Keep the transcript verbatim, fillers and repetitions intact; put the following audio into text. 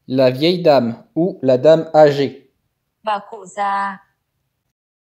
La vieille dame ou la dame âgée. Bà cụ già.